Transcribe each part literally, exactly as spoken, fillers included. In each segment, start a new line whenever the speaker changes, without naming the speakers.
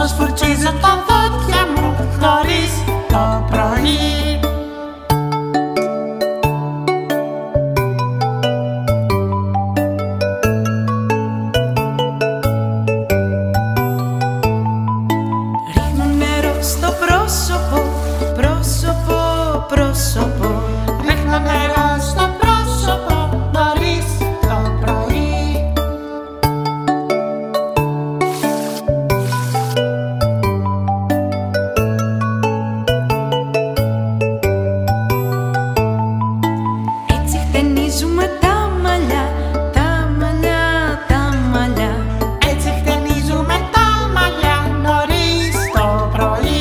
Όμως φουρτσίζω τα δόντια μου νωρίς το πρωί.
Ρίχνω νερό στο πρόσωπο, πρόσωπο, πρόσωπο.
Ρίχνω νερό στο πρόσωπο νωρίς το πρωί.
Έτσι χτενίζουμε τα μαλλιά, τα μαλλιά, τα μαλλιά.
Έτσι χτενίζουμε τα μαλλιά νωρίς το πρωί.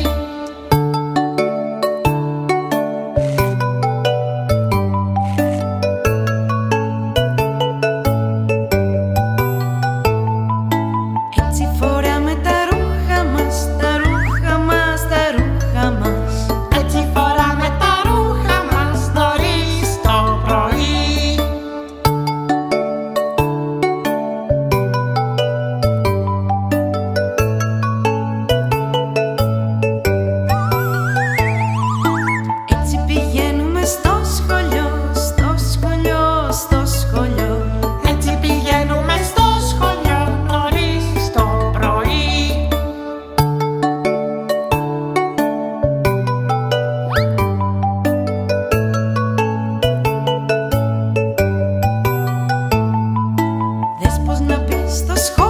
Έτσι φοράμε τα ρούχα μας, τα ρούχα μας, τα ρούχα μας.
Έτσι φοράμε τα ρούχα μας νωρίς το πρωί.
Έτσι πηγαίνουμε στο σχολείο, στο σχολείο, στο σχολείο.
Έτσι πηγαίνουμε στο σχολείο νωρίς το πρωί.
Δες πως να πεις στο σχολείο.